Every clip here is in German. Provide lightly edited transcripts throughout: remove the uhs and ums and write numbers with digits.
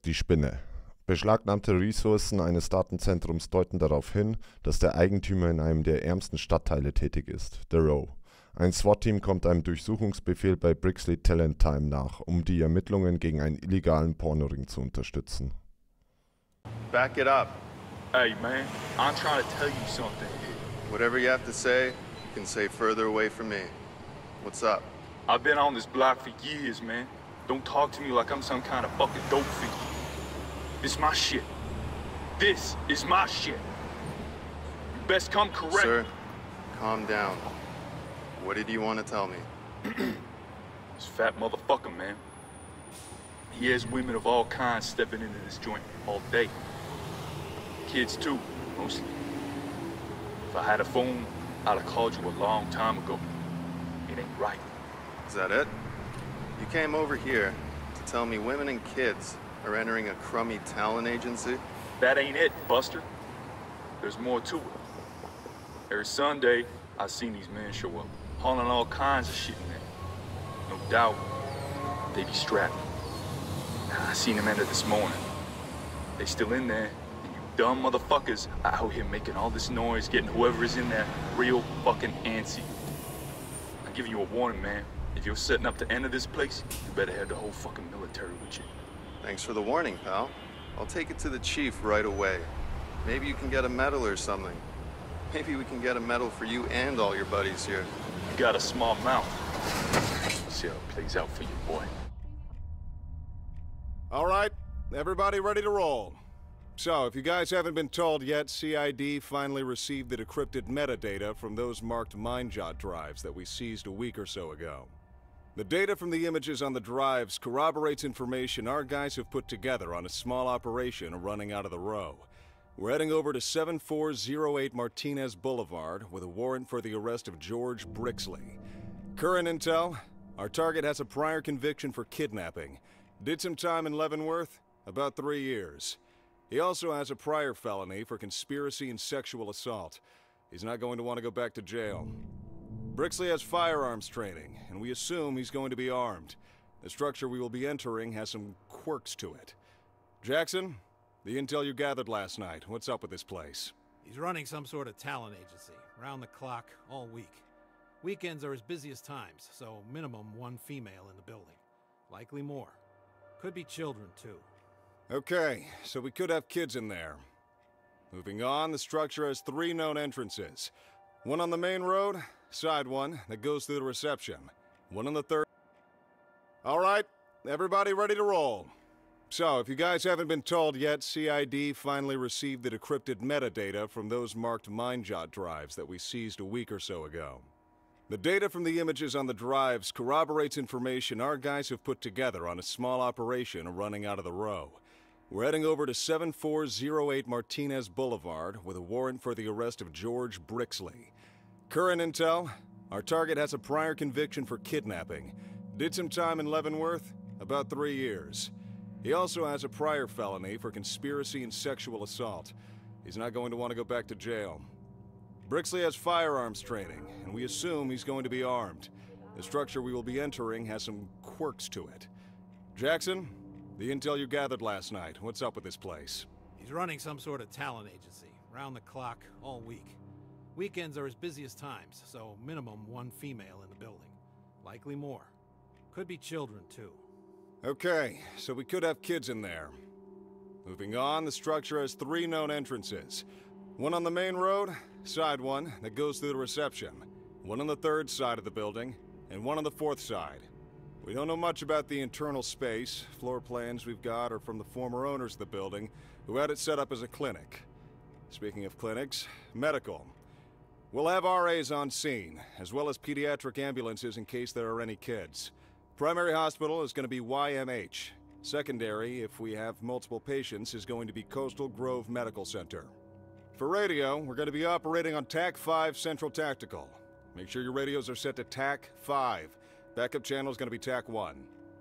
Die Spinne. Beschlagnahmte Ressourcen eines Datenzentrums deuten darauf hin, dass der Eigentümer in einem der ärmsten Stadtteile tätig ist, The Row. Ein SWAT-Team kommt einem Durchsuchungsbefehl bei Brixley Talent Time nach, um die Ermittlungen gegen einen illegalen Pornoring zu unterstützen. Back it up. Hey man, I'm trying to tell you something here. Whatever you have to say, you can say further away from me. What's up? I've been on this block for years, man. Don't talk to me like I'm some kind of fucking dope fiend. This is my shit. This is my shit. You best come correct. Sir, calm down. What did you want to tell me? This fat motherfucker, man. He has women of all kinds stepping into this joint all day. Kids too, mostly. If I had a phone, I'd have called you a long time ago. It ain't right. Is that it? You came over here to tell me women and kids are entering a crummy talent agency? That ain't it, Buster. There's more to it. Every Sunday, I seen these men show up, hauling all kinds of shit in there. No doubt, they be strapped. I seen them enter this morning. They still in there, and you dumb motherfuckers are out here making all this noise, getting whoever is in there real fucking antsy. I'm giving you a warning, man. If you're setting up to enter this place, you better have the whole fucking military with you. Thanks for the warning, pal. I'll take it to the chief right away. Maybe you can get a medal or something. Maybe we can get a medal for you and all your buddies here. You got a small mouth. See how it plays out for you, boy. All right, everybody ready to roll. So, if you guys haven't been told yet, CID finally received the decrypted metadata from those marked Mindjot drives that we seized a week or so ago. The data from the images on the drives corroborates information our guys have put together on a small operation running out of the Row. We're heading over to 7408 Martinez Boulevard with a warrant for the arrest of George Brixley. Current intel, our target has a prior conviction for kidnapping. Did some time in Leavenworth, about 3 years. He also has a prior felony for conspiracy and sexual assault. He's not going to want to go back to jail. Brixley has firearms training, and we assume he's going to be armed. The structure we will be entering has some quirks to it. Jackson, the intel you gathered last night, what's up with this place? He's running some sort of talent agency, round the clock, all week. Weekends are his busiest times, so minimum one female in the building. Likely more. Could be children, too. Okay, so we could have kids in there. Moving on, the structure has 3 known entrances. One on the main road, side one, that goes through the reception. One on the third... All right, everybody ready to roll. So, if you guys haven't been told yet, CID finally received the decrypted metadata from those marked Mindjot drives that we seized a week or so ago. The data from the images on the drives corroborates information our guys have put together on a small operation running out of the Row. We're heading over to 7408 Martinez Boulevard with a warrant for the arrest of George Brixley. Current intel, our target has a prior conviction for kidnapping. Did some time in Leavenworth, about 3 years. He also has a prior felony for conspiracy and sexual assault. He's not going to want to go back to jail. Brixley has firearms training, and we assume he's going to be armed. The structure we will be entering has some quirks to it. Jackson, the intel you gathered last night, what's up with this place? He's running some sort of talent agency, round the clock, all week. Weekends are his busiest times, so minimum one female in the building. Likely more. Could be children, too. Okay, so we could have kids in there. Moving on, the structure has 3 known entrances. One on the main road, side one, that goes through the reception. One on the 3rd side of the building, and one on the 4th side. We don't know much about the internal space. Floor plans we've got are from the former owners of the building, who had it set up as a clinic. Speaking of clinics, medical. We'll have RAs on scene, as well as pediatric ambulances in case there are any kids. Primary hospital is going to be YMH. Secondary, if we have multiple patients, is going to be Coastal Grove Medical Center. For radio, we're going to be operating on TAC 5 Central Tactical. Make sure your radios are set to TAC 5. Backup channel is going to be TAC 1.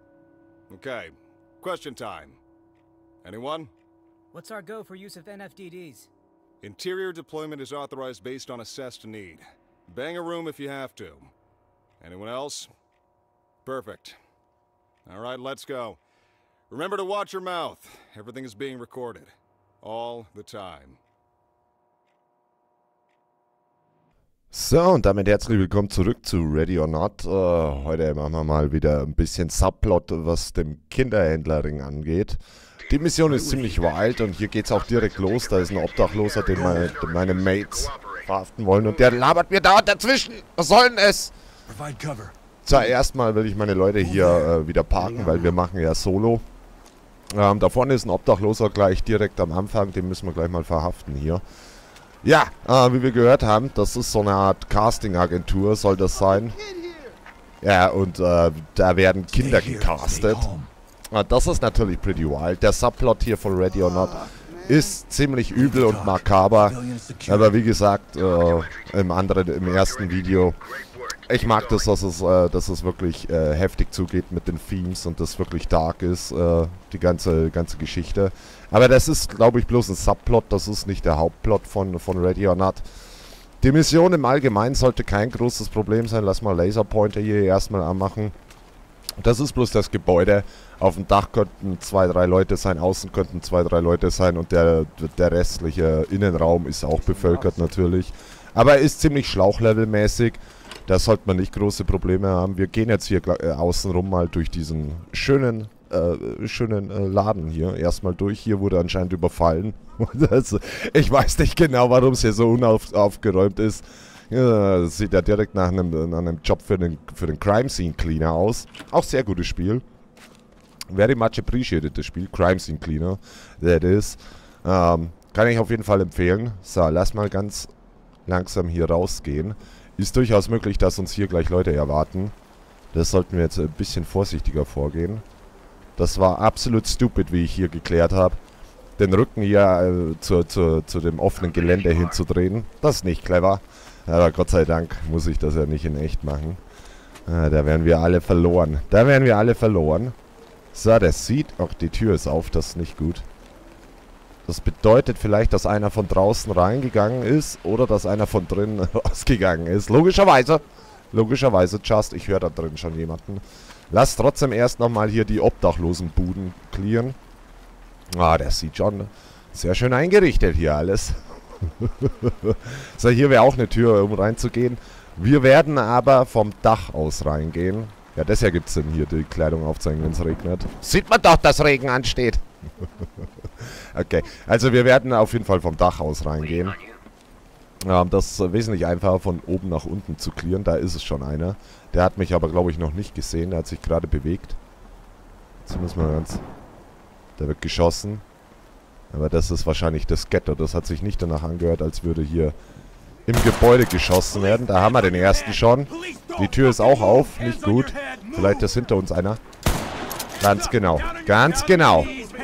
Okay, question time. Anyone? What's our go for use of NFDDs? Interior deployment is authorized based on assessed need. Bang a room if you have to. Anyone else? Perfect. All right, let's go. Remember to watch your mouth. Everything is being recorded. All the time. So, und damit herzlich willkommen zurück zu Ready or Not. Heute machen wir mal wieder ein bisschen Subplot, was dem Kinderhändlerring angeht. Die Mission ist ziemlich wild und hier geht's auch direkt los. Da ist ein Obdachloser, den meine Mates verhaften wollen und der labert mir dauernd dazwischen. Was soll denn es? Zuerst mal will ich meine Leute hier wieder parken, weil wir machen ja Solo. Da vorne ist ein Obdachloser gleich direkt am Anfang, den müssen wir gleich mal verhaften hier. Ja, wie wir gehört haben, das ist so eine Art Casting-Agentur, soll das sein. Ja, und da werden Kinder gecastet. Das ist natürlich pretty wild. Der Subplot hier von Ready or Not ist ziemlich übel und makaber. Aber wie gesagt, im ersten Video, ich mag das, dass es wirklich heftig zugeht mit den Themes und das wirklich dark ist, die ganze Geschichte. Aber das ist, glaube ich, bloß ein Subplot, das ist nicht der Hauptplot von Ready or Not. Die Mission im Allgemeinen sollte kein großes Problem sein. Lass mal Laserpointer hier erstmal anmachen. Das ist bloß das Gebäude. Auf dem Dach könnten 2, 3 Leute sein, außen könnten 2, 3 Leute sein und der restliche Innenraum ist auch bevölkert natürlich. Aber er ist ziemlich schlauchlevelmäßig. Da sollte man nicht große Probleme haben. Wir gehen jetzt hier außenrum mal durch diesen schönen Laden hier. Erstmal durch. Hier wurde anscheinend überfallen. Ich weiß nicht genau, warum es hier so unaufgeräumt ist. Ja, das sieht ja direkt nach einem Job für den Crime Scene Cleaner aus. Auch sehr gutes Spiel. Very much appreciated, das Spiel. Crime Scene Cleaner. That is. Kann ich auf jeden Fall empfehlen. So, lass mal ganz langsam hier rausgehen. Ist durchaus möglich, dass uns hier gleich Leute erwarten. Das sollten wir jetzt ein bisschen vorsichtiger vorgehen. Das war absolut stupid, wie ich hier geklärt habe. Den Rücken hier zu dem offenen Gelände hinzudrehen. Das ist nicht clever. Aber Gott sei Dank muss ich das ja nicht in echt machen. Da wären wir alle verloren. Da wären wir alle verloren. So, das sieht... Ach, die Tür ist auf. Das ist nicht gut. Das bedeutet vielleicht, dass einer von draußen reingegangen ist oder dass einer von drinnen rausgegangen ist. Logischerweise. Logischerweise, Just. Ich höre da drin schon jemanden. Lass trotzdem erst nochmal hier die Obdachlosenbuden clearen. Ah, das sieht schon sehr schön eingerichtet hier alles. So, hier wäre auch eine Tür, um reinzugehen. Wir werden aber vom Dach aus reingehen. Ja, deshalb gibt es denn hier die Kleidung aufzeigen, wenn es regnet. Sieht man doch, dass Regen ansteht. Okay, also wir werden auf jeden Fall vom Dach aus reingehen. Das ist wesentlich einfacher, von oben nach unten zu clearen. Da ist es schon einer. Der hat mich aber, glaube ich, noch nicht gesehen. Der hat sich gerade bewegt. Jetzt müssen wir ganz... Der wird geschossen. Aber das ist wahrscheinlich das Ghetto. Das hat sich nicht danach angehört, als würde hier im Gebäude geschossen werden. Da haben wir den ersten schon. Die Tür ist auch auf. Nicht gut. Vielleicht ist hinter uns einer. Ganz genau. Ganz genau.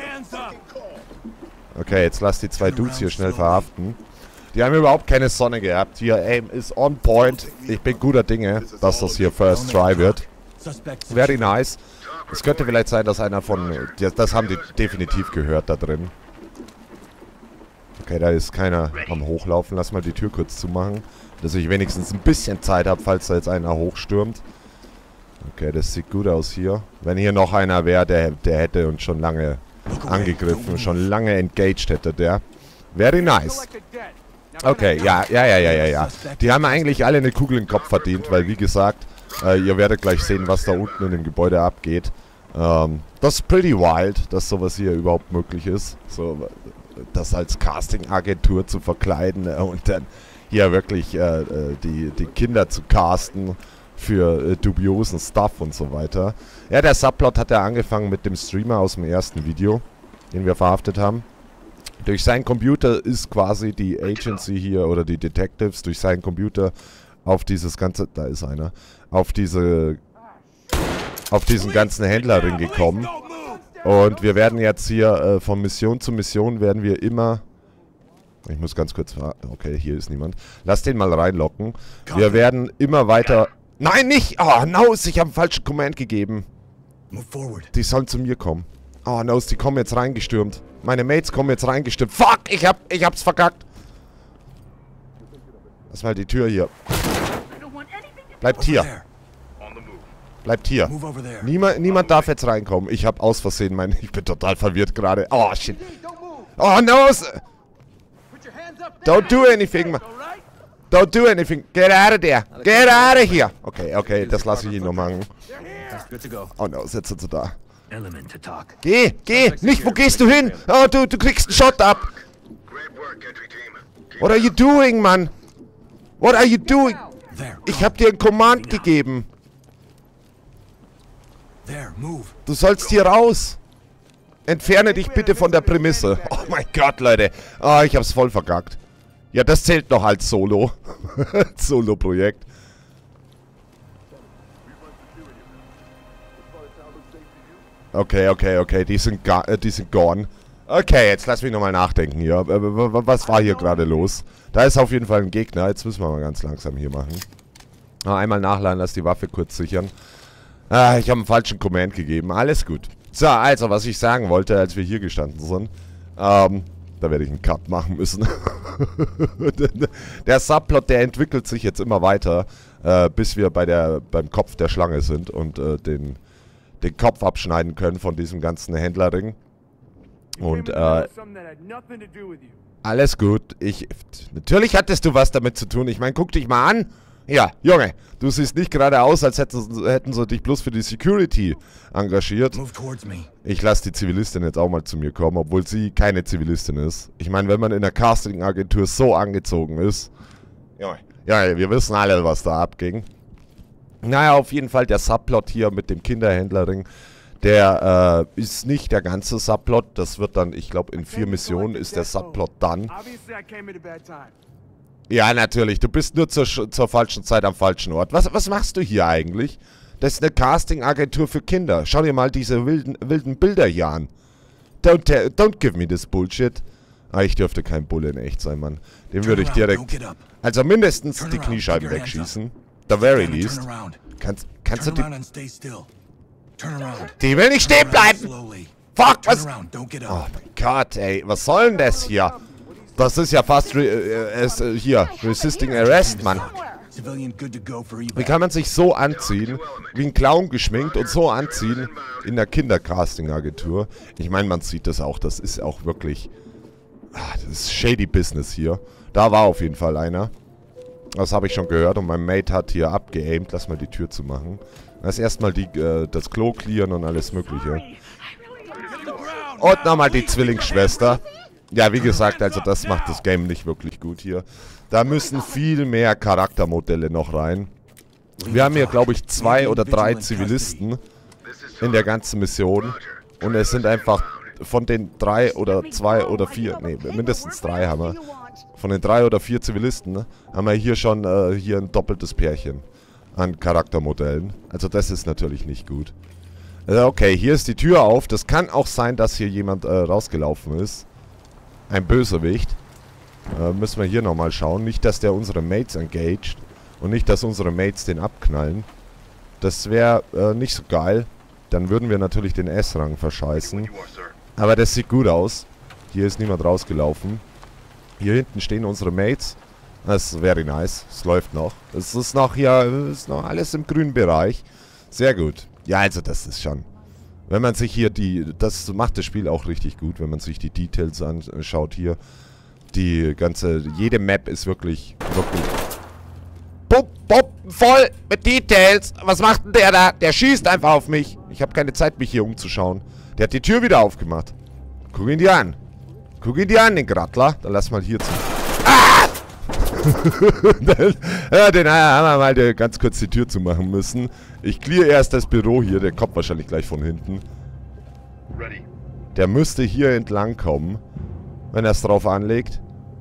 Okay, jetzt lass die 2 Dudes hier schnell verhaften. Die haben überhaupt keine Sonne gehabt. Hier, Aim ist on point. Ich bin guter Dinge, dass das hier First Try wird. Very nice. Es könnte vielleicht sein, dass einer von... Das haben die definitiv gehört da drin. Okay, da ist keiner am Hochlaufen. Lass mal die Tür kurz zumachen, dass ich wenigstens ein bisschen Zeit habe, falls da jetzt einer hochstürmt. Okay, das sieht gut aus hier. Wenn hier noch einer wäre, der hätte uns schon lange angegriffen, schon lange engaged hätte der. Very nice. Okay, ja. Die haben eigentlich alle eine Kugel im Kopf verdient, weil wie gesagt, ihr werdet gleich sehen, was da unten in dem Gebäude abgeht. Das ist pretty wild, dass sowas hier überhaupt möglich ist. So, das als Casting-Agentur zu verkleiden und dann hier wirklich die Kinder zu casten für dubiosen Stuff und so weiter. Ja, der Subplot hat ja angefangen mit dem Streamer aus dem ersten Video, den wir verhaftet haben. Durch seinen Computer ist quasi die Agency hier oder die Detectives durch seinen Computer auf dieses ganze, da ist einer, auf diesen ganzen Händlerring gekommen. Und wir werden jetzt hier von Mission zu Mission werden wir immer... Ich muss ganz kurz... Okay, hier ist niemand. Lass den mal reinlocken. Wir werden immer weiter... Nein, nicht! Oh, Nose, ich habe einen falschen Command gegeben. Die sollen zu mir kommen. Oh, Nose, die kommen jetzt reingestürmt. Meine Mates kommen jetzt reingestürmt. Fuck, ich hab's verkackt. Lass mal die Tür hier. Bleibt hier. Bleibt hier. Niemand darf jetzt reinkommen. Ich habe aus Versehen ich bin total verwirrt gerade. Oh, shit. Oh, no. Don't do anything, man. Don't do anything. Get out of there. Get out of here. Okay, das lasse ich ihn noch machen. Oh, no, sitzen sie da. Geh. Nicht, wo gehst du hin? Oh, du kriegst einen Shot ab. What are you doing, Mann? What are you doing? Ich hab dir einen Command gegeben. Du sollst hier raus. Entferne dich bitte von der Prämisse. Oh mein Gott, Leute. Oh, ich hab's voll verkackt. Ja, das zählt noch als Solo. Solo-Projekt. Okay. Die sind gone. Okay, jetzt lass mich nochmal nachdenken hier. Was war hier gerade los? Da ist auf jeden Fall ein Gegner. Jetzt müssen wir mal ganz langsam hier machen. Einmal nachladen, lass die Waffe kurz sichern. Ich habe einen falschen Command gegeben. Alles gut. So, also, was ich sagen wollte, als wir hier gestanden sind. Da werde ich einen Cut machen müssen. Der Subplot, der entwickelt sich jetzt immer weiter, bis wir beim Kopf der Schlange sind und den Kopf abschneiden können von diesem ganzen Händlerring. Und, alles gut. Natürlich hattest du was damit zu tun. Ich meine, guck dich mal an. Ja, Junge, du siehst nicht gerade aus, als hätten sie dich bloß für die Security engagiert. Ich lasse die Zivilistin jetzt auch mal zu mir kommen, obwohl sie keine Zivilistin ist. Ich meine, wenn man in der Casting-Agentur so angezogen ist. Ja, wir wissen alle, was da abging. Naja, auf jeden Fall der Subplot hier mit dem Kinderhändlerring. Der ist nicht der ganze Subplot. Das wird dann, ich glaube, in 4 Missionen ist der Subplot dann. Ja, natürlich. Du bist nur zur falschen Zeit am falschen Ort. Was machst du hier eigentlich? Das ist eine Casting-Agentur für Kinder. Schau dir mal diese wilden Bilder hier an. Don't give me this bullshit. Ich dürfte kein Bulle in echt sein, Mann. Den würde ich direkt... Also mindestens die Kniescheiben wegschießen. The very least. Kannst du die... Die will nicht stehen bleiben! Fuck, was... Oh mein Gott, ey. Was soll denn das hier? Das ist ja fast hier, Resisting Arrest, Mann. Wie kann man sich so anziehen, wie ein Clown geschminkt und so anziehen in der Kindercasting-Agentur? Ich meine, man sieht das auch, das ist auch wirklich... das ist shady Business hier. Da war auf jeden Fall einer. Das habe ich schon gehört und mein Mate hat hier abgeaimt. Lass mal die Tür zu machen. Lass erstmal das Klo clearen und alles mögliche. Und nochmal die Zwillingsschwester. Ja, wie gesagt, also das macht das Game nicht wirklich gut hier. Da müssen viel mehr Charaktermodelle noch rein. Wir haben hier, glaube ich, 2 oder 3 Zivilisten in der ganzen Mission. Und es sind einfach von den 3 oder 2 oder 4, nee, mindestens 3 haben wir. Von den 3 oder 4 Zivilisten haben wir hier schon hier ein doppeltes Pärchen an Charaktermodellen. Also das ist natürlich nicht gut. Okay, hier ist die Tür auf. Das kann auch sein, dass hier jemand rausgelaufen ist. Ein Bösewicht. Müssen wir hier nochmal schauen. Nicht, dass der unsere Mates engaged. Und nicht, dass unsere Mates den abknallen. Das wäre nicht so geil. Dann würden wir natürlich den S-Rang verscheißen. Aber das sieht gut aus. Hier ist niemand rausgelaufen. Hier hinten stehen unsere Mates. Das ist very nice. Es läuft noch. Es ist noch hier, ist noch alles im grünen Bereich. Sehr gut. Ja, also das ist schon... Wenn man sich hier das macht das Spiel auch richtig gut, wenn man sich die Details anschaut hier. Jede Map ist wirklich voll mit Details. Was macht denn der da? Der schießt einfach auf mich. Ich habe keine Zeit, mich hier umzuschauen. Der hat die Tür wieder aufgemacht. Guck ihn dir an. Guck ihn dir an, den Grattler. Dann lass mal hier zu. Ah! Ja, den haben wir mal ganz kurz die Tür zu machen müssen. Ich clear erst das Büro hier. Der kommt wahrscheinlich gleich von hinten. Der müsste hier entlang kommen, wenn er es drauf anlegt.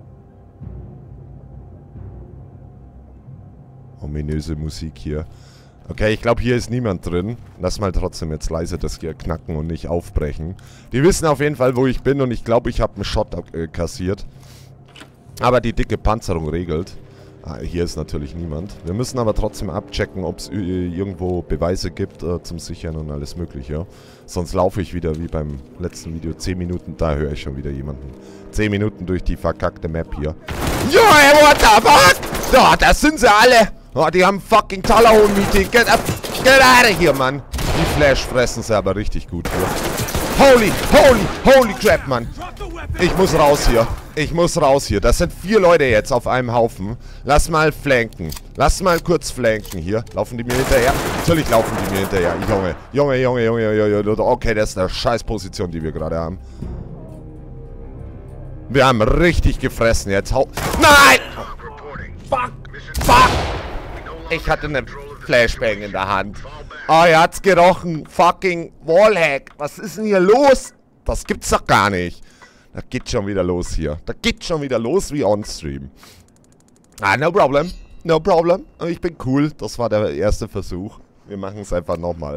Ominöse Musik hier. Okay, ich glaube, hier ist niemand drin. Lass mal trotzdem jetzt leise das hier knacken und nicht aufbrechen. Die wissen auf jeden Fall, wo ich bin und ich glaube, ich habe einen Shot kassiert. Aber die dicke Panzerung regelt. Hier ist natürlich niemand. Wir müssen aber trotzdem abchecken, ob es irgendwo Beweise gibt zum Sichern und alles mögliche. Sonst laufe ich wieder wie beim letzten Video 10 Minuten. Da höre ich schon wieder jemanden. 10 Minuten durch die verkackte Map hier. Yo, what the fuck? So, das sind sie alle. Oh, die haben fucking Talahorn-Meeting. Get up. get out of here, Mann. Die Flash fressen sie aber richtig gut hier. Holy crap, Mann. Ich muss raus hier. Ich muss raus hier. Das sind 4 Leute jetzt auf einem Haufen. Lass mal flanken. Lass mal kurz flanken hier. Laufen die mir hinterher? Natürlich laufen die mir hinterher. Junge. Okay, das ist eine Scheißposition, die wir gerade haben. Wir haben richtig gefressen jetzt. Nein! Fuck! Ich hatte eine Flashbang in der Hand. Oh, er hat's gerochen. Fucking Wallhack. Was ist denn hier los? Das gibt's doch gar nicht. Da geht schon wieder los hier. Da geht schon wieder los wie on-stream. Ah, no problem. No problem. Ich bin cool. Das war der erste Versuch. Wir machen es einfach nochmal.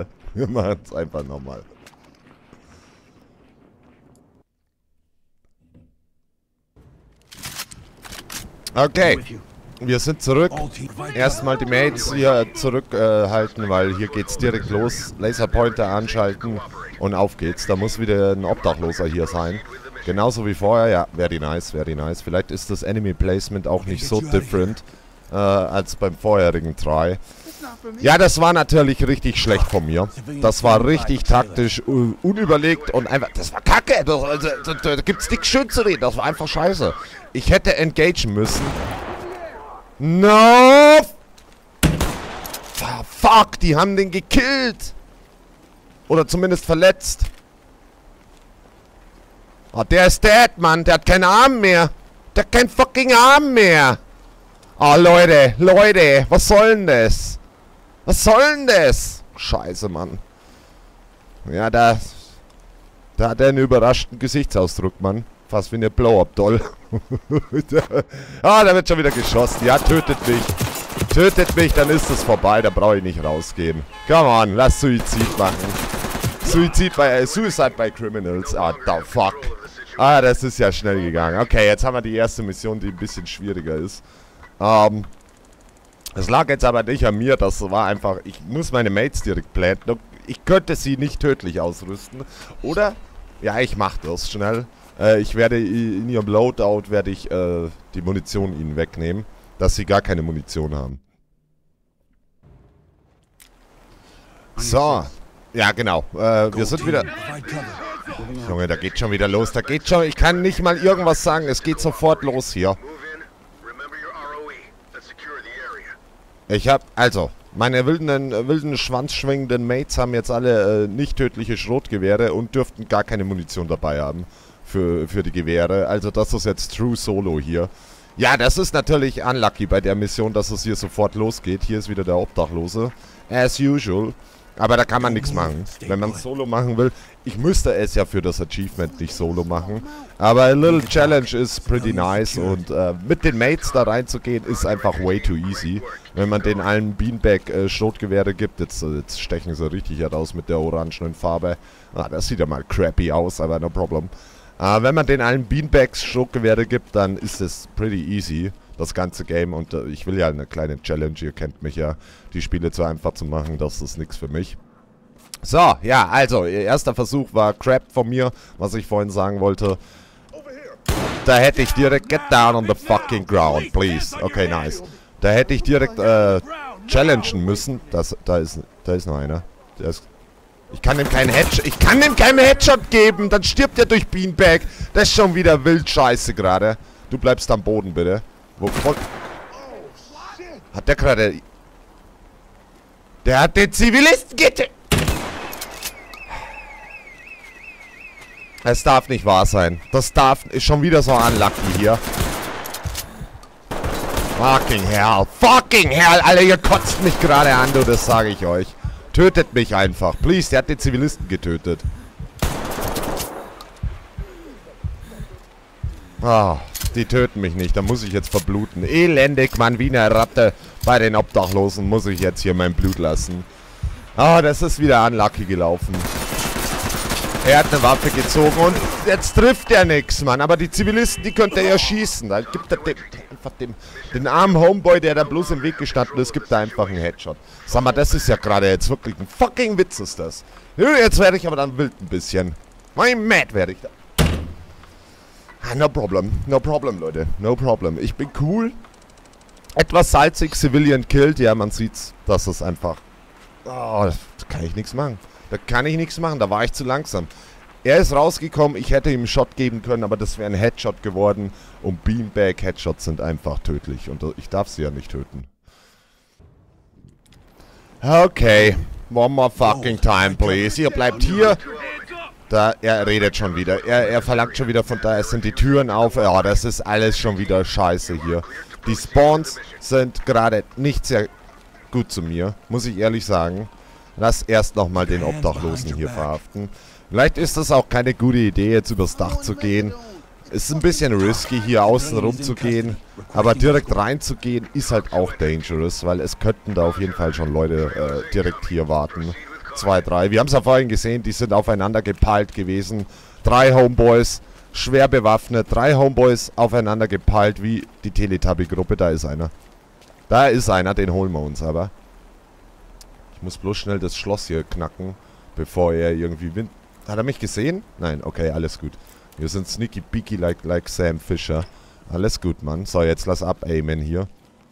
Okay. Wir sind zurück. Erstmal die Mates hier zurückhalten, weil hier geht's direkt los. Laserpointer anschalten und auf geht's. Da muss wieder ein Obdachloser hier sein. Genauso wie vorher. Ja, very nice. Vielleicht ist das Enemy Placement auch nicht so different als beim vorherigen Try. Ja, das war natürlich richtig schlecht von mir. Das war richtig taktisch, unüberlegt und einfach... Das war kacke. Da gibt's nichts schön zu reden. Das war einfach scheiße. Ich hätte engagen müssen. No! Fuck, die haben den gekillt. Oder zumindest verletzt. Oh, der ist dead, Mann. Der hat keinen Arm mehr. Der hat keinen fucking Arm mehr. Oh, Leute. Was soll denn das? Scheiße, Mann. Ja, da hat er einen überraschten Gesichtsausdruck, Mann. Fast wie eine Blow-Up-Doll. Ah, da wird schon wieder geschossen. Ja, tötet mich. Dann ist es vorbei. Da brauche ich nicht rausgehen. Come on, lass Suizid machen. Suicide by Criminals. Ah, the fuck. Ah, das ist ja schnell gegangen. Okay, jetzt haben wir die erste Mission, die ein bisschen schwieriger ist. Es lag jetzt aber nicht an mir. Das war einfach... Ich muss meine Mates direkt planten. Ich könnte sie nicht tödlich ausrüsten. Oder? Ja, ich mache das schnell. Ich werde in ihrem Loadout die Munition ihnen wegnehmen, dass sie gar keine Munition haben. So. Ja, genau. Wir sind wieder... Junge, da geht schon wieder los. Ich kann nicht mal irgendwas sagen. Es geht sofort los hier. Ich habe... Also, meine wilden schwanzschwingenden Mates haben jetzt alle nicht tödliche Schrotgewehre und dürften gar keine Munition dabei haben. Für die Gewehre. Also das ist jetzt True Solo hier. Ja, das ist natürlich unlucky bei der Mission, dass es hier sofort losgeht. Hier ist wieder der Obdachlose. As usual. Aber da kann man nichts machen. Wenn man Solo machen will. Ich müsste es ja für das Achievement nicht Solo machen. Aber a little challenge ist pretty nice. Und mit den Mates da reinzugehen ist einfach way too easy. Wenn man den allen Beanbag-Schrotgewehre gibt. Jetzt stechen sie richtig heraus mit der orangenen Farbe. Ah, das sieht ja mal crappy aus, aber no problem. Wenn man den allen Beanbags Schrotgewehre gibt, dann ist es pretty easy, das ganze Game. Und ich will ja eine kleine Challenge, ihr kennt mich ja, die Spiele zu einfach zu machen, das ist nichts für mich. So, ja, also, ihr erster Versuch war Crap von mir, was ich vorhin sagen wollte. Da hätte ich direkt, get down on the fucking ground, please. Okay, nice. Da hätte ich direkt challengen müssen. Da ist noch einer. Der ist... Ich kann ihm keinen Headshot geben. Dann stirbt er durch Beanbag. Das ist schon wieder wild scheiße gerade. Du bleibst am Boden, bitte. Hat der gerade... Der hat den Zivilisten getötet. Es darf nicht wahr sein. Ist schon wieder so unlucky hier. Fucking hell. Alter, ihr kotzt mich gerade an, du, das sage ich euch. Tötet mich einfach. Please, der hat den Zivilisten getötet. Ah, die töten mich nicht. Da muss ich jetzt verbluten. Elendig, Mann, wie eine Ratte. Bei den Obdachlosen muss ich jetzt hier mein Blut lassen. Ah, das ist wieder unlucky gelaufen. Er hat eine Waffe gezogen und jetzt trifft er nichts, Mann. Aber die Zivilisten, die könnte er ja schießen. Da gibt er einfach den armen Homeboy, der da bloß im Weg gestanden ist, gibt er einfach einen Headshot. Sag mal, das ist ja gerade jetzt wirklich ein fucking Witz, ist das. Jetzt werde ich aber dann wild ein bisschen. Mein Mad werde ich da. No problem, Leute. No problem. Ich bin cool. Etwas salzig, Civilian killed. Ja, man sieht's. Das ist einfach Oh, da kann ich nichts machen. Da kann ich nichts machen, da war ich zu langsam. Er ist rausgekommen, ich hätte ihm einen Shot geben können, aber das wäre ein Headshot geworden. Und Beanbag-Headshots sind einfach tödlich. Und ich darf sie ja nicht töten. Okay. One more fucking time, please. Ihr bleibt hier. Da, er redet schon wieder. Er verlangt schon wieder von da. Es sind die Türen auf. Ja, das ist alles schon wieder scheiße hier. Die Spawns sind gerade nicht sehr gut zu mir, muss ich ehrlich sagen. Lass erst nochmal den Obdachlosen hier verhaften. Vielleicht ist das auch keine gute Idee, jetzt übers Dach zu gehen. Ist ein bisschen risky, hier außen rum zu gehen. Aber direkt reinzugehen ist halt auch dangerous, weil es könnten da auf jeden Fall schon Leute direkt hier warten. 2, 3. Wir haben es ja vorhin gesehen, die sind aufeinander gepeilt gewesen. 3 Homeboys, schwer bewaffnet. 3 Homeboys aufeinander gepeilt wie die Teletubby-Gruppe. Da ist einer. Da ist einer, den holen wir uns aber. Ich muss bloß schnell das Schloss hier knacken, bevor er irgendwie... Hat er mich gesehen? Nein, okay, alles gut. Wir sind sneaky peaky like Sam Fisher. Alles gut, Mann. So, jetzt lass ab, Amen hier.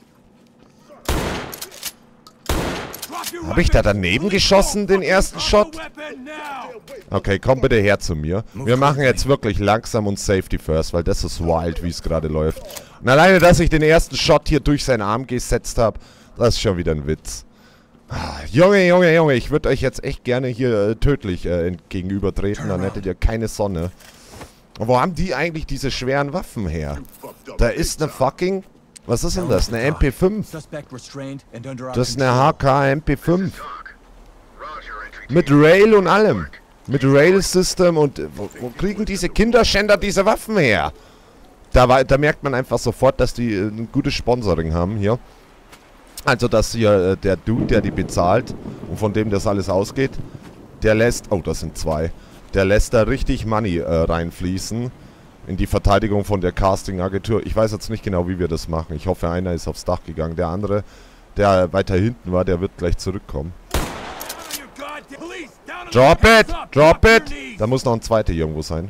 Habe ich da daneben geschossen, den ersten Shot? Okay, komm bitte her zu mir. Wir machen jetzt wirklich langsam und Safety first, weil das ist wild, wie es gerade läuft. Und alleine, dass ich den ersten Shot hier durch seinen Arm gesetzt habe, das ist schon wieder ein Witz. Junge, ich würde euch jetzt echt gerne hier tödlich gegenübertreten, dann hättet ihr keine Sonne. Und wo haben die eigentlich diese schweren Waffen her? Da ist eine fucking... Was ist denn das? Eine MP5? Das ist eine HK MP5. Mit Rail und allem. Mit Rail-System und... Wo kriegen diese Kinderschänder diese Waffen her? Da merkt man einfach sofort, dass die ein gutes Sponsoring haben hier. Also, dass hier der Dude, der die bezahlt und von dem das alles ausgeht, der lässt... Oh, das sind 2. Der lässt da richtig Money reinfließen in die Verteidigung von der Casting-Agentur. Ich weiß jetzt nicht genau, wie wir das machen. Ich hoffe, einer ist aufs Dach gegangen. Der andere, der weiter hinten war, der wird gleich zurückkommen. Drop it! Drop it! Da muss noch ein zweiter irgendwo sein.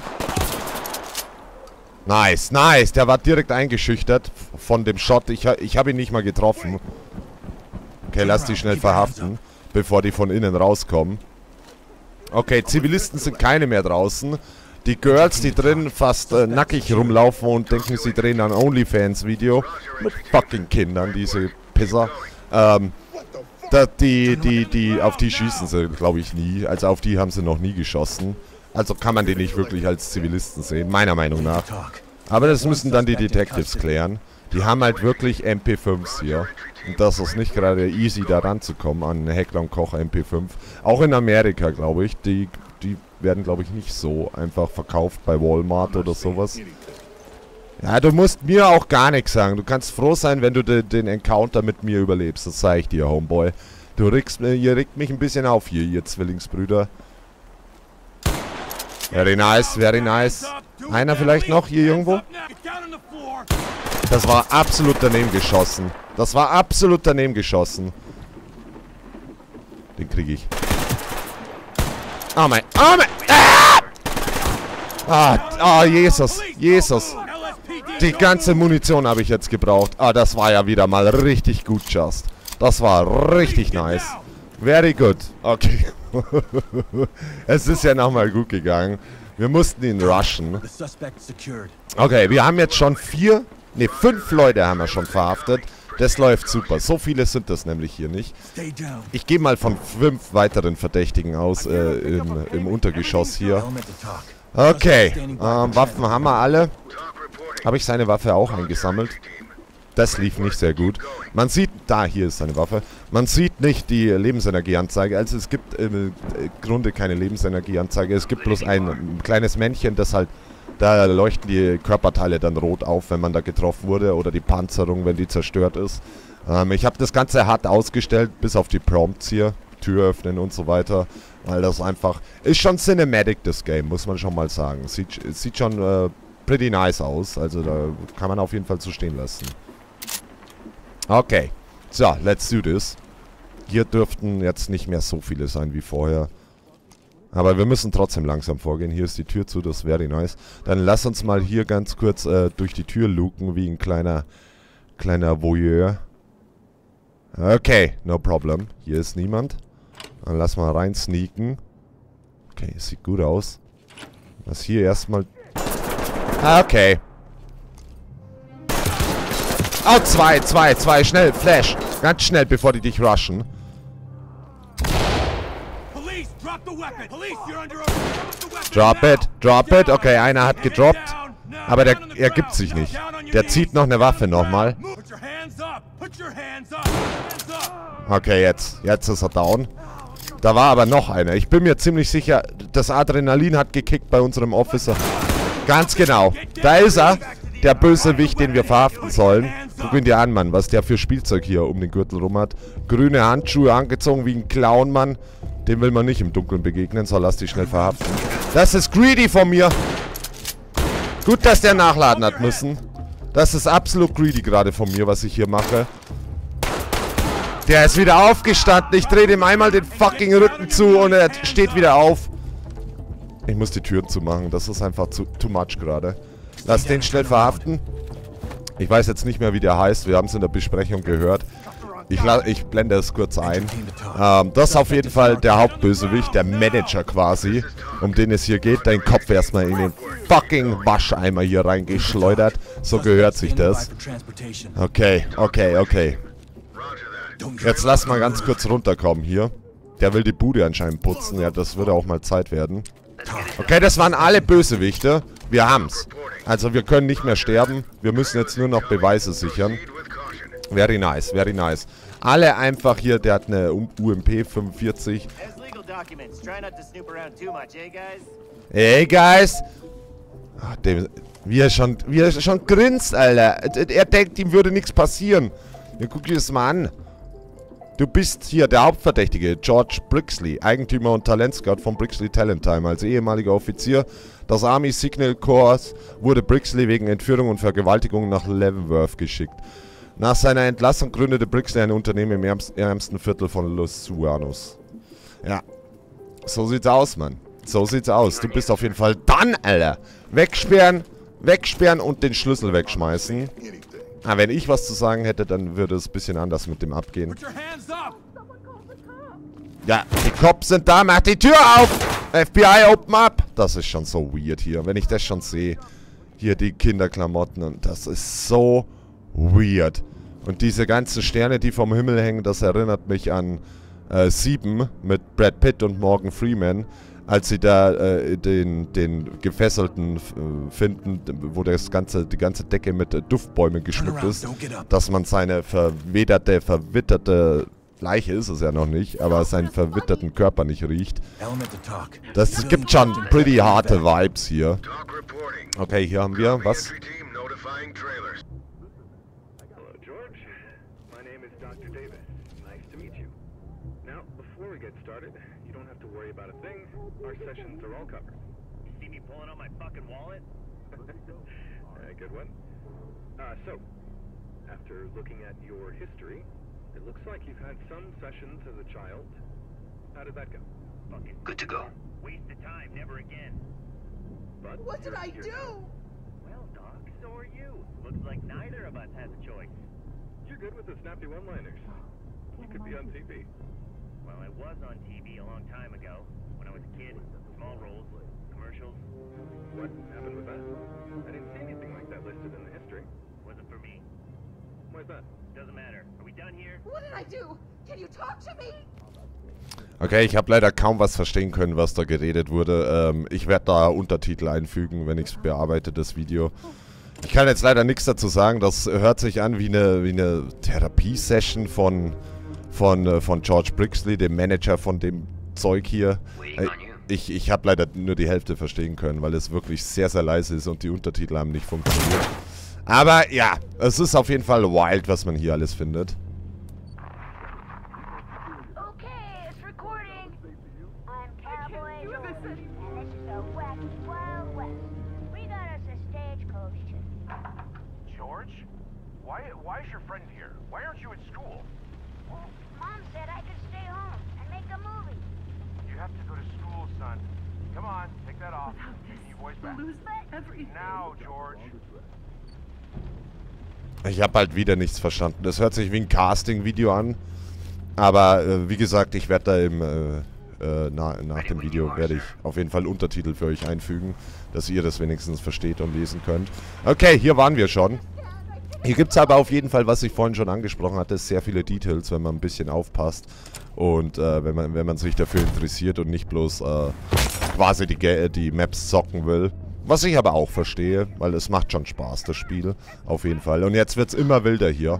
Nice, nice. Der war direkt eingeschüchtert von dem Shot. Ich habe ihn nicht mal getroffen. Okay, lass die schnell verhaften, bevor die von innen rauskommen. Okay, Zivilisten sind keine mehr draußen. Die Girls, die drin fast nackig rumlaufen und denken, sie drehen ein OnlyFans-Video. Mit fucking Kindern, diese Pisser. Auf die schießen sie, glaube ich, nie. Also auf die haben sie noch nie geschossen. Also kann man die nicht wirklich als Zivilisten sehen, meiner Meinung nach. Aber das müssen dann die Detectives klären. Die haben halt wirklich MP5s hier. Und das ist nicht gerade easy, da ranzukommen an Heckler und Koch MP5. Auch in Amerika, glaube ich. Die werden, glaube ich, nicht so einfach verkauft bei Walmart oder sowas. Ja, du musst mir auch gar nichts sagen. Du kannst froh sein, wenn du den Encounter mit mir überlebst. Das sage ich dir, Homeboy. Ihr regt mich ein bisschen auf hier, ihr Zwillingsbrüder. Very nice, very nice. Einer vielleicht noch hier irgendwo? Das war absolut daneben geschossen. Das war absolut daneben geschossen. Den kriege ich. Oh mein... Oh mein... Ah, Jesus. Jesus. Die ganze Munition habe ich jetzt gebraucht. Ah, das war ja wieder mal richtig gut, Just. Das war richtig nice. Very good. Okay. Es ist ja nochmal gut gegangen. Wir mussten ihn rushen. Okay, wir haben jetzt schon 5 Leute haben wir schon verhaftet. Das läuft super. So viele sind das nämlich hier nicht. Ich gehe mal von 5 weiteren Verdächtigen aus im Untergeschoss hier. Okay, Waffen haben wir alle. Habe ich seine Waffe auch eingesammelt? Das lief nicht sehr gut. Man sieht, hier ist seine Waffe. Man sieht nicht die Lebensenergieanzeige. Also es gibt im Grunde keine Lebensenergieanzeige. Es gibt bloß ein kleines Männchen, das halt, da leuchten die Körperteile dann rot auf, wenn man da getroffen wurde. Oder die Panzerung, wenn die zerstört ist. Ich habe das Ganze hart ausgestellt, bis auf die Prompts hier. Tür öffnen und so weiter. Weil das einfach, ist schon cinematic, das Game, muss man schon mal sagen. Sieht schon pretty nice aus. Also da kann man auf jeden Fall so stehen lassen. Okay, so, let's do this. Hier dürften jetzt nicht mehr so viele sein wie vorher. Aber wir müssen trotzdem langsam vorgehen. Hier ist die Tür zu, das ist very nice. Dann lass uns mal hier ganz kurz durch die Tür luken, wie ein kleiner Voyeur. Okay, no problem. Hier ist niemand. Dann lass mal rein sneaken. Okay, sieht gut aus. Was hier erstmal... Okay. Oh, zwei. Schnell, Flash. Ganz schnell, bevor die dich rushen. Drop it. Okay, einer hat gedroppt. Aber er gibt sich nicht. Der zieht noch eine Waffe nochmal. Okay, jetzt ist er down. Da war aber noch einer. Ich bin mir ziemlich sicher, das Adrenalin hat gekickt bei unserem Officer. Ganz genau. Da ist er. Der Bösewicht, den wir verhaften sollen. Guck ihn dir an, Mann, was der für Spielzeug hier um den Gürtel rum hat. Grüne Handschuhe angezogen wie ein Clown, Mann. Dem will man nicht im Dunkeln begegnen, so lass dich schnell verhaften. Das ist greedy von mir. Gut, dass der nachladen hat müssen. Das ist absolut greedy gerade von mir, was ich hier mache. Der ist wieder aufgestanden. Ich drehe dem einmal den fucking Rücken zu und er steht wieder auf. Ich muss die Türen zumachen. Das ist einfach too much gerade. Lass den schnell verhaften. Ich weiß jetzt nicht mehr, wie der heißt. Wir haben es in der Besprechung gehört. Ich blende es kurz ein. Das ist auf jeden Fall der Hauptbösewicht, der Manager quasi, um den es hier geht. Dein Kopf erstmal in den fucking Wascheimer hier reingeschleudert. So gehört sich das. Okay. Jetzt lass mal ganz kurz runterkommen hier. Der will die Bude anscheinend putzen. Ja, das würde auch mal Zeit werden. Okay, das waren alle Bösewichte. Wir haben's. Also wir können nicht mehr sterben. Wir müssen jetzt nur noch Beweise sichern. Very nice. Alle einfach hier, der hat eine UMP 45. Hey guys. Ach, wie er schon grinst, Alter. Er denkt, ihm würde nichts passieren. Ja, guck dir das mal an. Du bist hier der Hauptverdächtige, George Brixley, Eigentümer und Talentscout von Brixley Talent Time. Als ehemaliger Offizier des Army Signal Corps wurde Brixley wegen Entführung und Vergewaltigung nach Leavenworth geschickt. Nach seiner Entlassung gründete Brixley ein Unternehmen im ärmsten Viertel von Los Suanos. Ja, so sieht's aus, Mann. So sieht's aus. Du bist auf jeden Fall done, Alter. Wegsperren und den Schlüssel wegschmeißen. Ah, wenn ich was zu sagen hätte, dann würde es ein bisschen anders mit dem abgehen. Ja, die Cops sind da. Mach die Tür auf! FBI, open up! Das ist schon so weird hier. Wenn ich das schon sehe. Hier die Kinderklamotten. Und das ist so weird. Und diese ganzen Sterne, die vom Himmel hängen, das erinnert mich an 7 mit Brad Pitt und Morgan Freeman. Als sie da den Gefesselten finden, wo die ganze Decke mit Duftbäumen geschmückt ist, dass man seine verwitterte Leiche ist es ja noch nicht, aber seinen verwitterten Körper nicht riecht. Das gibt schon pretty harte Vibes hier. Okay, hier haben wir was? Our sessions are all covered. You see me pulling out my fucking wallet? Good one. So, after looking at your history, it looks like you've had some sessions as a child. How did that go? Fucking good to go. Waste of time, never again. But what did I do? Well, Doc, so are you. Looks like neither of us has a choice. You're good with the snappy one-liners. You could be on TV. Well, I was on TV a long time ago. When I was a kid, small roles, commercials. What happened with that? I didn't see anything like that listed in the history. Wasn't for me. Why's that? Doesn't matter. Are we done here? What did I do? Can you talk to me? Okay, ich habe leider kaum was verstehen können, was da geredet wurde. Ich werde da Untertitel einfügen, wenn ich es bearbeite, das Video. Ich kann jetzt leider nichts dazu sagen. Das hört sich an wie eine Therapiesession von George Brixley, dem Manager von dem Zeug hier. Ich habe leider nur die Hälfte verstehen können, weil es wirklich sehr, sehr leise ist und die Untertitel haben nicht funktioniert. Aber ja, es ist auf jeden Fall wild, was man hier alles findet. Okay, it's recording. I'm Cowboy George, and this is the Wacky Wild West. We got us a stagecoach too. George? Why is your friend here? Why aren't you at school? Well, Mom said I could stay home and make a movie. You have to go to school, son. Come on, take that off. Without this, Keep your voice back. we'll lose everything. Now, George. Ich habe halt wieder nichts verstanden. Das hört sich wie ein Casting-Video an. Aber wie gesagt, ich werde da nach dem Video werde ich auf jeden Fall Untertitel für euch einfügen, dass ihr das wenigstens versteht und lesen könnt. Okay, hier waren wir schon. Hier gibt es aber auf jeden Fall, was ich vorhin schon angesprochen hatte, sehr viele Details, wenn man ein bisschen aufpasst. Und wenn man sich dafür interessiert und nicht bloß quasi die Maps zocken will. Was ich aber auch verstehe, weil es macht schon Spaß, das Spiel. Auf jeden Fall. Und jetzt wird es immer wilder hier.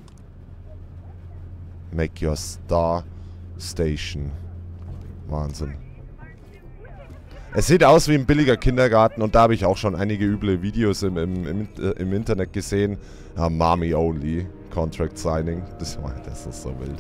Make your Star Station. Wahnsinn. Es sieht aus wie ein billiger Kindergarten und da habe ich auch schon einige üble Videos im Internet gesehen. Ja, Mommy Only. Contract Signing. Das ist so wild.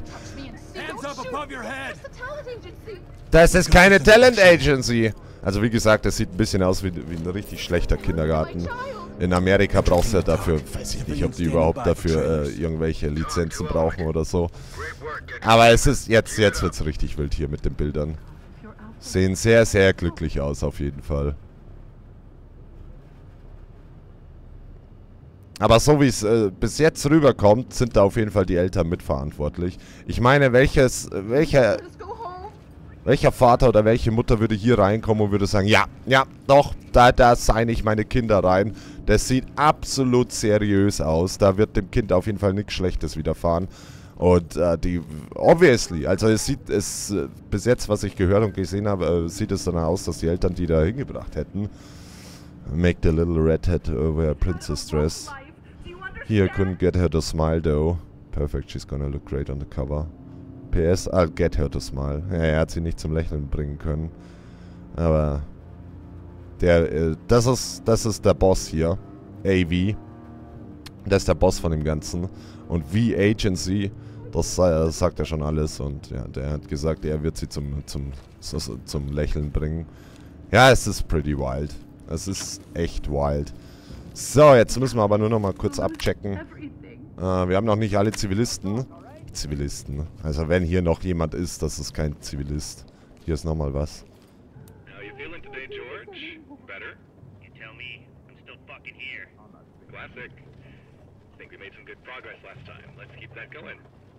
Das ist keine Talent Agency. Also wie gesagt, das sieht ein bisschen aus wie ein richtig schlechter Kindergarten. In Amerika brauchst du ja dafür, weiß ich nicht, ob die überhaupt dafür irgendwelche Lizenzen brauchen oder so. Aber es ist, jetzt wird es richtig wild hier mit den Bildern. Sehen sehr, sehr glücklich aus auf jeden Fall. Aber so wie es bis jetzt rüberkommt, sind da auf jeden Fall die Eltern mitverantwortlich. Ich meine, welcher Vater oder welche Mutter würde hier reinkommen und würde sagen, ja, doch, da seine ich meine Kinder rein. Das sieht absolut seriös aus. Da wird dem Kind auf jeden Fall nichts Schlechtes widerfahren. Und obviously, also bis jetzt, was ich gehört und gesehen habe, sieht es danach aus, dass die Eltern die da hingebracht hätten. Make the little redhead wear a princess dress. Here, couldn't get her to smile though. Perfect, she's gonna look great on the cover. PS, I'll get her to smile. Ja, er hat sie nicht zum Lächeln bringen können. Aber das ist der Boss hier. AV. Das ist der Boss von dem Ganzen. Und V Agency, das sagt ja schon alles. Und ja, der hat gesagt, er wird sie zum Lächeln bringen. Ja, es ist pretty wild. Es ist echt wild. So, jetzt müssen wir aber nur noch mal kurz abchecken. Wir haben noch nicht alle Zivilisten. Also wenn hier noch jemand ist, das ist kein Zivilist. Hier ist nochmal was. How you feeling today, George? Better? You tell me. I'm still fucking here. Classic. I think we made some good progress last time. Let's keep that going.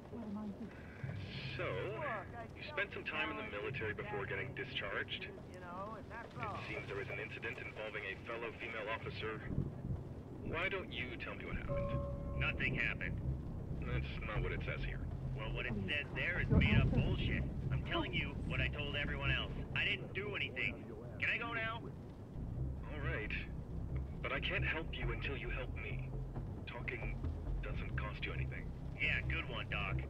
So, you spent some time in the military before getting discharged. It seems there was an incident involving a fellow female officer. Why don't you tell me what happened? Nothing happened. That's not what it says here. Well, what it says there is made up bullshit. I'm telling you what I told everyone else. I didn't do anything. Can I go now? All right. But I can't help you until you help me. Talking doesn't cost you anything. Yeah, good one, Doc.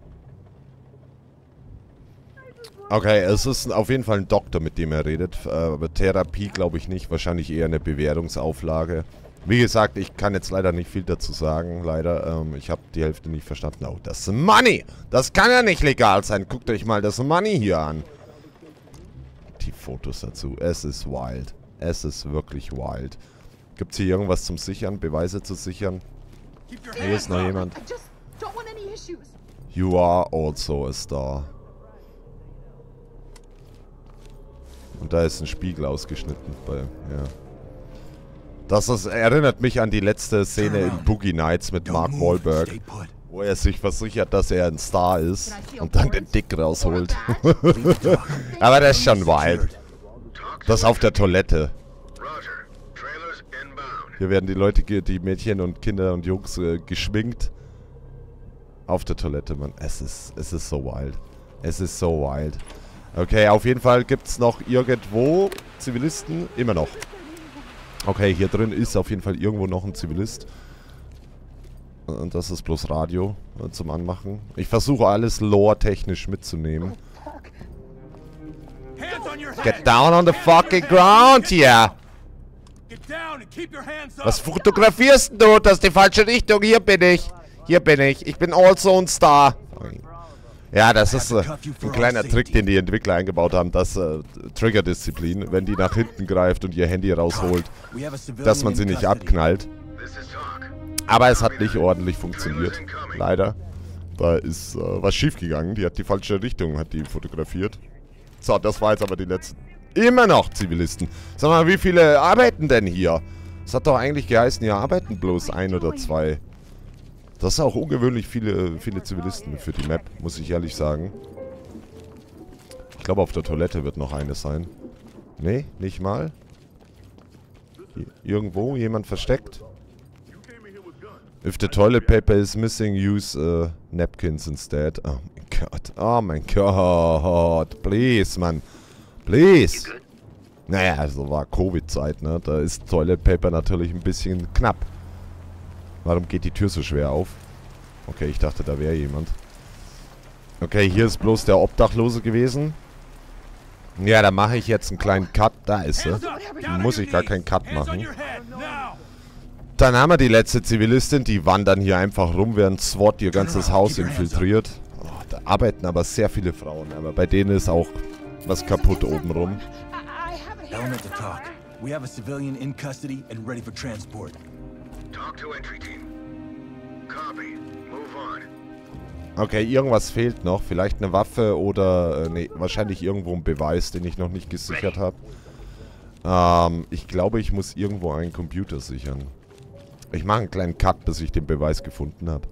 Okay, es ist auf jeden Fall ein Doktor, mit dem er redet. Aber Therapie glaube ich nicht. Wahrscheinlich eher eine Bewährungsauflage. Wie gesagt, ich kann jetzt leider nicht viel dazu sagen. Leider, ich habe die Hälfte nicht verstanden. Oh, das ist Money! Das kann ja nicht legal sein. Guckt euch mal das Money hier an. Die Fotos dazu. Es ist wild. Es ist wirklich wild. Gibt es hier irgendwas zum Sichern? Beweise zu sichern? Hier ist noch jemand. You are also a star. Und da ist ein Spiegel ausgeschnitten. Ja. Das erinnert mich an die letzte Szene in Boogie Nights mit Mark Wahlberg, wo er sich versichert, dass er ein Star ist und dann den Dick rausholt. Aber das ist schon wild. Das auf der Toilette. Hier werden die Leute, die Mädchen und Kinder und Jungs geschminkt. Auf der Toilette, Mann. Es ist so wild. Es ist so wild. Okay, auf jeden Fall gibt es noch irgendwo Zivilisten. Immer noch. Okay, hier drin ist auf jeden Fall irgendwo noch ein Zivilist. Und das ist bloß Radio zum Anmachen. Ich versuche alles lore-technisch mitzunehmen. Get down on the fucking ground here! Was fotografierst du? Das ist die falsche Richtung. Hier bin ich. Hier bin ich. Ich bin also ein Star. Ja, das ist ein kleiner Trick, den die Entwickler eingebaut haben, das Trigger-Disziplin, wenn die nach hinten greift und ihr Handy rausholt, dass man sie nicht abknallt. Aber es hat nicht ordentlich funktioniert, leider. Da ist was schief gegangen, die hat die falsche Richtung, hat die fotografiert. So, das war jetzt aber die letzten. Immer noch Zivilisten. Sag mal, wie viele arbeiten denn hier? Es hat doch eigentlich geheißen, hier arbeiten bloß 1 oder 2. Das ist auch ungewöhnlich viele Zivilisten für die Map, muss ich ehrlich sagen. Ich glaube, auf der Toilette wird noch eine sein. Nee, nicht mal. Hier, irgendwo jemand versteckt. If the toilet paper is missing, use napkins instead. Oh mein Gott. Oh mein Gott. Please, Mann. Please. Naja, also war Covid-Zeit, ne? Da ist Toilet Paper natürlich ein bisschen knapp. Warum geht die Tür so schwer auf? Okay, ich dachte, da wäre jemand. Okay, hier ist bloß der Obdachlose gewesen. Ja, da mache ich jetzt einen kleinen Cut. Da ist sie. Muss ich gar keinen Cut machen. Dann haben wir die letzte Zivilistin. Die wandern hier einfach rum, während SWAT ihr ganzes Haus infiltriert. Oh, da arbeiten aber sehr viele Frauen. Aber bei denen ist auch was kaputt obenrum. Element to talk. We have a civilian in custody and ready for transport. Talk to entry team. Copy. Move on. Okay, irgendwas fehlt noch. Vielleicht eine Waffe oder... nee, wahrscheinlich irgendwo ein Beweis, den ich noch nicht gesichert habe. Ich glaube, ich muss irgendwo einen Computer sichern. Ich mache einen kleinen Cut, bis ich den Beweis gefunden habe.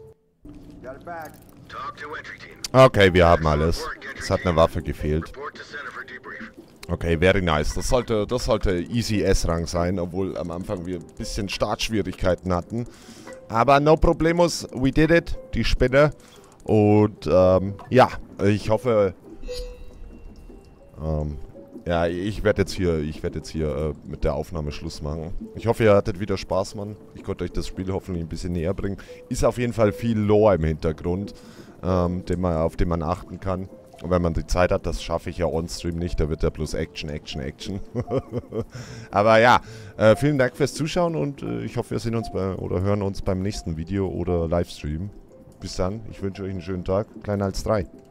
Okay, wir haben alles. Es hat eine Waffe gefehlt. Okay, very nice. Das sollte easy S-Rang sein, obwohl am Anfang wir ein bisschen Startschwierigkeiten hatten. Aber no problemos, we did it. Die Spinne. Und, ja, ich hoffe... ja, ich werde jetzt hier mit der Aufnahme Schluss machen. Ich hoffe, ihr hattet wieder Spaß, Mann. Ich konnte euch das Spiel hoffentlich ein bisschen näher bringen. Ist auf jeden Fall viel Lore im Hintergrund, auf den man achten kann. Und wenn man die Zeit hat, das schaffe ich ja on-stream nicht, da wird ja bloß Action, Action, Action. Aber ja, vielen Dank fürs Zuschauen und ich hoffe, wir sehen uns oder hören uns beim nächsten Video oder Livestream. Bis dann, ich wünsche euch einen schönen Tag. Kleiner als 3.